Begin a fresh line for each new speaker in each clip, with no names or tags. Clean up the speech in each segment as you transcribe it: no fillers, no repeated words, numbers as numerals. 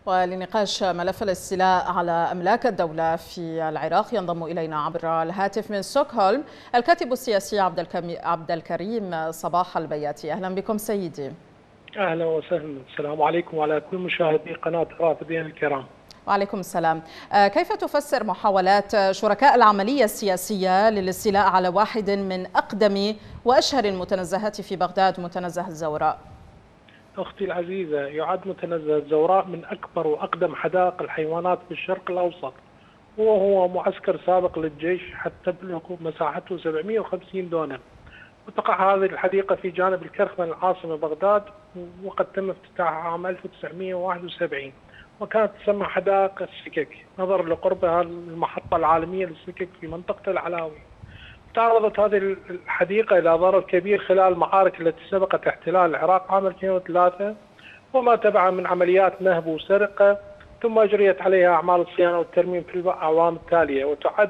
ولنقاش ملف الاستيلاء على أملاك الدولة في العراق ينضم إلينا عبر الهاتف من ستوكهولم الكاتب السياسي عبد الكريم صباح البياتي. أهلا بكم سيدي.
أهلا وسهلا، السلام عليكم وعلى كل مشاهدي قناة رافدين الكرام.
وعليكم السلام. كيف تفسر محاولات شركاء العملية السياسية للاستيلاء على واحد من أقدم وأشهر المتنزهات في بغداد، متنزه الزوراء؟
أختي العزيزة، يعد متنزه الزوراء من أكبر وأقدم حدائق الحيوانات في الشرق الأوسط، وهو معسكر سابق للجيش حتى تبلغ مساحته 750 دونم. وتقع هذه الحديقة في جانب الكرخ من العاصمة بغداد، وقد تم افتتاحها عام 1971، وكانت تسمى حدائق السكك نظرا لقربها المحطة العالمية للسكك في منطقة العلاوي. تعرضت هذه الحديقة إلى ضرر كبير خلال المعارك التي سبقت احتلال العراق عام 2003 وما تبع من عمليات نهب وسرقة، ثم أجريت عليها أعمال الصيانة والترميم في الأعوام التالية، وتعد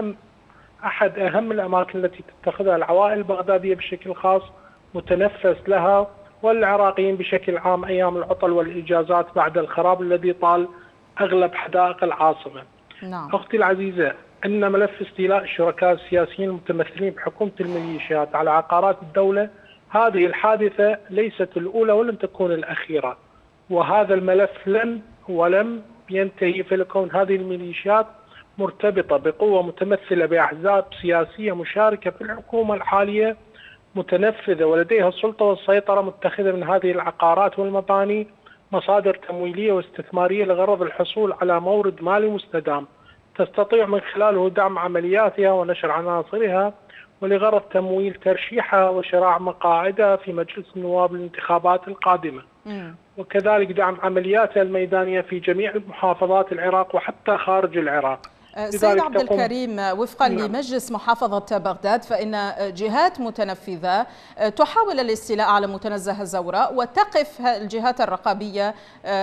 أحد أهم الأماكن التي تتخذها العوائل البغدادية بشكل خاص متنفس لها، والعراقيين بشكل عام أيام العطل والإجازات بعد الخراب الذي طال أغلب حدائق العاصمة.
نعم.
أختي العزيزة، أن ملف استيلاء الشركاء السياسيين المتمثلين بحكومة الميليشيات على عقارات الدولة هذه الحادثة ليست الأولى ولن تكون الأخيرة، وهذا الملف ولم ينتهي في كون هذه الميليشيات مرتبطة بقوة متمثلة بأحزاب سياسية مشاركة في الحكومة الحالية متنفذة، ولديها السلطة والسيطرة، متخذة من هذه العقارات والمباني مصادر تمويلية واستثمارية لغرض الحصول على مورد مالي مستدام تستطيع من خلاله دعم عملياتها ونشر عناصرها، ولغرض تمويل ترشيحها وشراء مقاعدها في مجلس النواب للانتخابات القادمة، وكذلك دعم عملياتها الميدانية في جميع محافظات العراق وحتى خارج العراق.
سيد عبد الكريم، وفقا لمجلس محافظة بغداد فإن جهات متنفذة تحاول الاستيلاء على متنزه الزوراء، وتقف الجهات الرقابية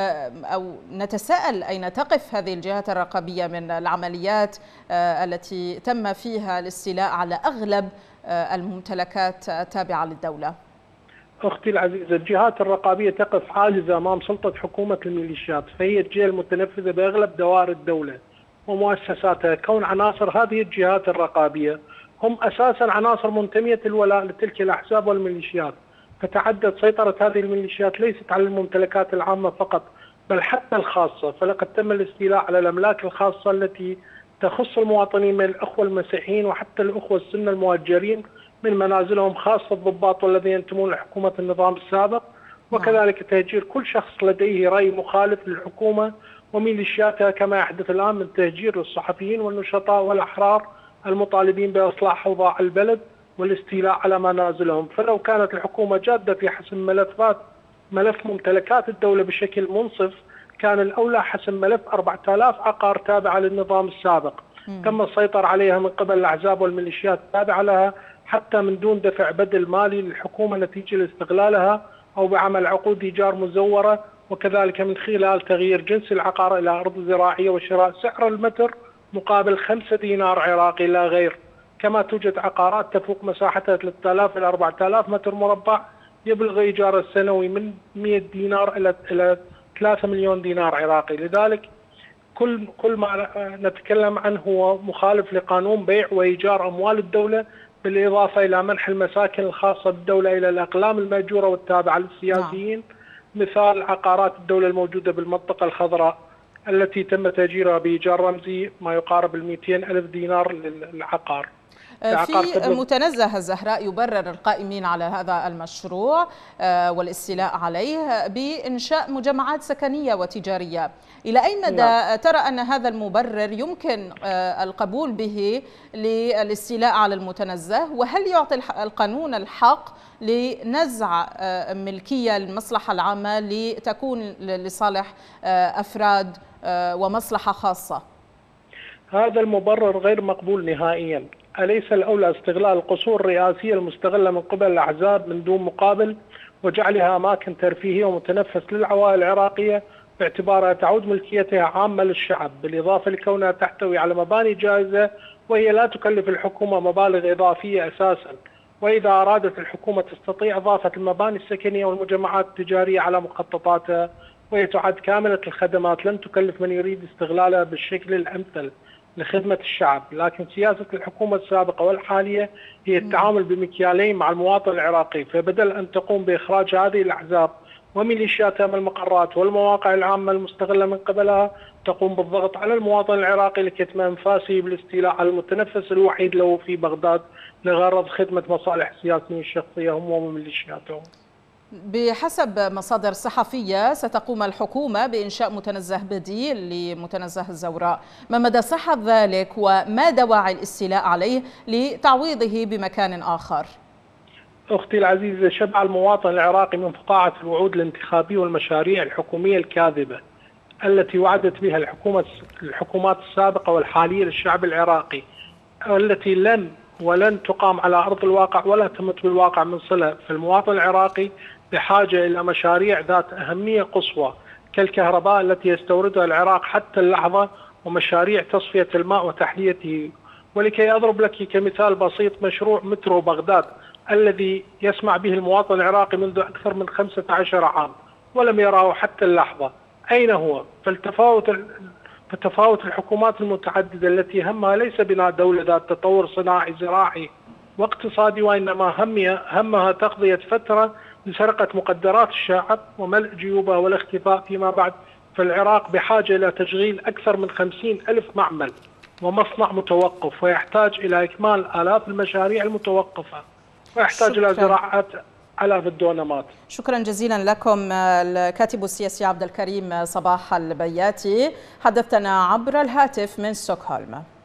أو نتساءل أين تقف هذه الجهات الرقابية من العمليات التي تم فيها الاستيلاء على أغلب الممتلكات التابعة للدولة؟
أختي العزيزة، الجهات الرقابية تقف عاجزة أمام سلطة حكومة الميليشيات، فهي الجهة المتنفذة بأغلب دوائر الدولة ومؤسساتها، كون عناصر هذه الجهات الرقابية هم أساسا عناصر منتمية الولاء لتلك الأحزاب والميليشيات، فتعدت سيطرة هذه الميليشيات ليست على الممتلكات العامة فقط بل حتى الخاصة، فلقد تم الاستيلاء على الأملاك الخاصة التي تخص المواطنين من الأخوة المسيحيين وحتى الأخوة السنة المهجرين من منازلهم، خاصة الضباط والذين ينتمون لحكومة النظام السابق، وكذلك تهجير كل شخص لديه رأي مخالف للحكومة وميليشياتها، كما يحدث الآن من تهجير الصحفيين والنشطاء والأحرار المطالبين بإصلاح أوضاع البلد والاستيلاء على منازلهم. فلو كانت الحكومة جادة في حسم ملف ممتلكات الدولة بشكل منصف، كان الأولى حسم ملف 4000 عقار تابعة للنظام السابق تم السيطرة عليها من قبل الأحزاب والميليشيات التابعة لها، حتى من دون دفع بدل مالي للحكومة نتيجة لاستغلالها أو بعمل عقود إيجار مزورة، وكذلك من خلال تغيير جنس العقار إلى أرض زراعية وشراء سعر المتر مقابل 5 دينار عراقي لا غير. كما توجد عقارات تفوق مساحتها 3000 إلى 4000 متر مربع يبلغ إيجار السنوي من 100 دينار إلى 3 مليون دينار عراقي. لذلك كل ما نتكلم عنه هو مخالف لقانون بيع وإيجار أموال الدولة، بالإضافة إلى منح المساكن الخاصة بالدولة إلى الأقلام المأجورة والتابعة للسياسيين، مثال عقارات الدولة الموجودة بالمنطقة الخضراء التي تم تأجيرها بإيجار رمزي ما يقارب 200 ألف دينار للعقار.
في متنزه الزهراء يبرر القائمين على هذا المشروع والاستيلاء عليه بإنشاء مجمعات سكنية وتجارية. إلى أي مدى ترى أن هذا المبرر يمكن القبول به للاستيلاء على المتنزه؟ وهل يعطي القانون الحق لنزع ملكية المصلحة العامة لتكون لصالح أفراد ومصلحة خاصة؟
هذا المبرر غير مقبول نهائيا. أليس الأولى استغلال القصور الرئاسية المستغلة من قبل الأحزاب من دون مقابل وجعلها أماكن ترفيهية ومتنفس للعوائل العراقية باعتبارها تعود ملكيتها عامة للشعب، بالإضافة لكونها تحتوي على مباني جاهزة وهي لا تكلف الحكومة مبالغ إضافية أساسا، وإذا أرادت الحكومة تستطيع إضافة المباني السكنية والمجمعات التجارية على مخططاتها وهي تعد كاملة الخدمات لن تكلف من يريد استغلالها بالشكل الأمثل لخدمة الشعب، لكن سياسة الحكومة السابقة والحالية هي التعامل بمكيالين مع المواطن العراقي، فبدل أن تقوم بإخراج هذه الأحزاب وميليشياتها من المقرات والمواقع العامة المستغلة من قبلها، تقوم بالضغط على المواطن العراقي لكتم أنفاسه بالاستيلاء على المتنفس الوحيد له في بغداد لغرض خدمة مصالح السياسيين الشخصية هم وميليشياتهم.
بحسب مصادر صحفية ستقوم الحكومة بإنشاء متنزه بديل لمتنزه الزوراء، ما مدى صحة ذلك وما دواعي الاستيلاء عليه لتعويضه بمكان آخر؟
أختي العزيزة، شبع المواطن العراقي من فقاعة الوعود الانتخابية والمشاريع الحكومية الكاذبة التي وعدت بها الحكومات السابقة والحالية للشعب العراقي، والتي ولن تقام على أرض الواقع ولا تمت بالواقع من صلة. فالمواطن العراقي بحاجة إلى مشاريع ذات أهمية قصوى كالكهرباء التي يستوردها العراق حتى اللحظة، ومشاريع تصفية الماء وتحليته. ولكي أضرب لك كمثال بسيط، مشروع مترو بغداد الذي يسمع به المواطن العراقي منذ أكثر من 15 عام ولم يراه حتى اللحظة، أين هو؟ فتفاوت الحكومات المتعددة التي همها ليس بناء دولة ذات تطور صناعي زراعي واقتصادي، وإنما همها تقضية فترة لسرقة مقدرات الشعب وملء جيوبها والاختفاء فيما بعد. فالعراق بحاجة إلى تشغيل أكثر من 50,000 معمل ومصنع متوقف، ويحتاج إلى إكمال آلاف المشاريع المتوقفة، ويحتاج إلى زراعة آلاف الدونمات.
شكرا جزيلا لكم الكاتب السياسي عبد الكريم صباح البياتي، حدثنا عبر الهاتف من ستوكهولم.